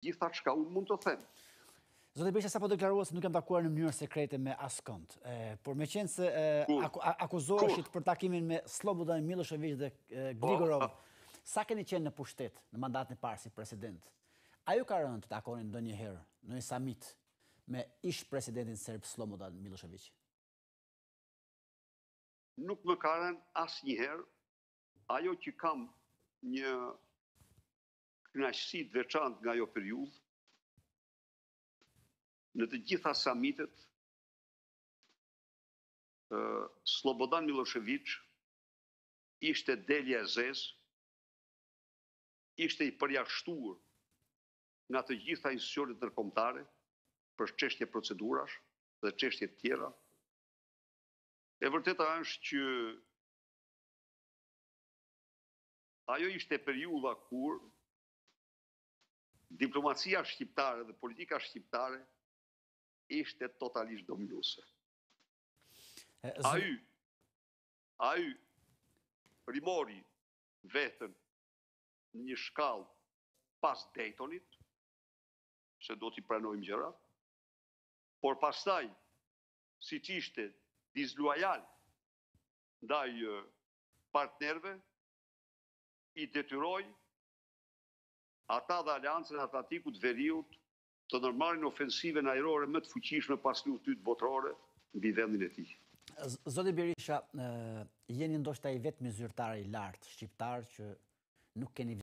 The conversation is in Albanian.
gjitha çka unë mund të them. Zoti Berisha sapo deklarua se nuk jam takuar në mënyrë sekrete me askënd, por me qenë se akuzoheshit për takimin me Slobodan Milošević dhe Gligorov, sa keni qenë në pushtet në mandatin e parë si president? A ju ka rënë të takonin ndonjëherë në një summit me ish presidentin serb Slobodan Milošević? Nuk më ka rënë asnjëherë. Ajo që kam një kënaqësi të veçantë nga ajo periudhë, në të gjitha summitet, Slobodan Milošević ishte delja e zezë, ishte i përjashtuar nga të gjitha institucionet ndërkombëtare për çështje procedurash dhe çështje të tjera. E vërteta është që ajo ishte periudha kur diplomacia shqiptare dhe politika shqiptare ishte totalisht dominuese. Ai rimori vetën në një shkallë pas Daytonit, se do t'i pranojmë gjëra, por pastaj, siç ishte disloyal ndaj partnerëve, i detyroi ata dhe Aleancën Atlantikut Veriut të ndërmarrin ofensivën ajrore më të fuqishme pas luftit botërore mbi vendin e tij. Zoti Berisha, jeni ndoshta i vetmi zyrtar i lartë shqiptar që nuk keni